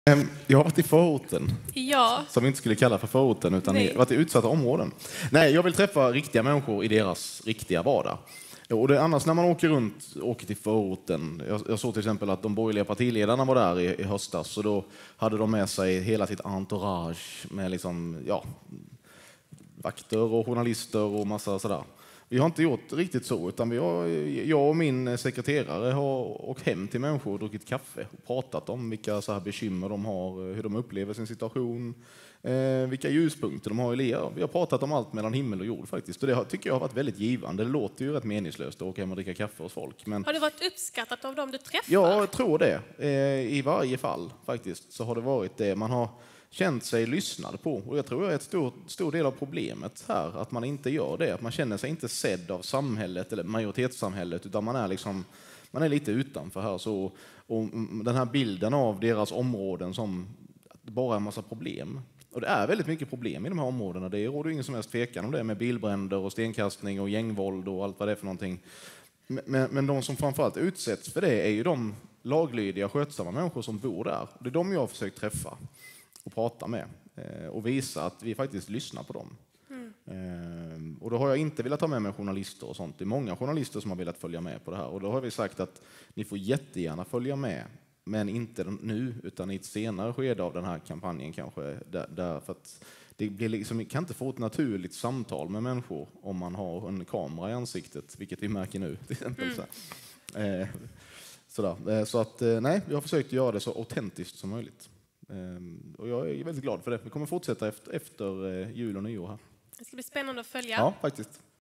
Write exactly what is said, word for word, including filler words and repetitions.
Jag har varit i förorten. Ja. Som vi inte skulle kalla för förorten, utan Nej. jag har varit i utsatta områden. Nej, jag vill träffa riktiga människor i deras riktiga vardag. Och det är annars när man åker runt, åker till förorten. Jag, jag såg till exempel att de borgerliga partiledarna var där i, i höstas. Och då hade de med sig hela sitt entourage med liksom, ja, vakter och journalister och massa sådär. Vi har inte gjort riktigt så, utan vi har, jag och min sekreterare har åkt hem till människor och druckit kaffe och pratat om vilka så här bekymmer de har, hur de upplever sin situation, eh, vilka ljuspunkter de har i livet. Vi har pratat om allt mellan himmel och jord faktiskt, och det har, tycker jag har varit väldigt givande. Det låter ju rätt meningslöst att åka hem och dricka kaffe hos folk. Men har det varit uppskattat av dem du träffar? ja, jag tror det. Eh, I varje fall faktiskt så har det varit det. Man har känt sig lyssnad på. Och jag tror det är ett stor, stor del av problemet här, att man inte gör det. Att man känner sig inte sedd av samhället eller majoritetssamhället, utan man är liksom, man är lite utanför här. Så, och den här bilden av deras områden som bara en massa problem. Och det är väldigt mycket problem i de här områdena. Det råder ingen som helst tvekan om det, med bilbränder och stenkastning och gängvåld och allt vad det är för någonting. Men, men de som framförallt utsätts för det är ju de laglydiga, skötsamma människor som bor där. Det är de jag har försökt träffa och prata med och visa att vi faktiskt lyssnar på dem. Mm. Och då har jag inte velat ta med mig journalister och sånt. Det är många journalister som har velat följa med på det här. Och då har vi sagt att ni får jättegärna följa med, men inte nu, utan i ett senare skede av den här kampanjen kanske. Där, där för att det blir liksom, kan inte få ett naturligt samtal med människor om man har en kamera i ansiktet, vilket vi märker nu till exempel. Mm. Så, eh, sådär. Så att nej, vi har försökt göra det så autentiskt som möjligt. Och jag är väldigt glad för det. Vi kommer fortsätta efter, efter jul och nyår här. Det ska bli spännande att följa. Ja, faktiskt.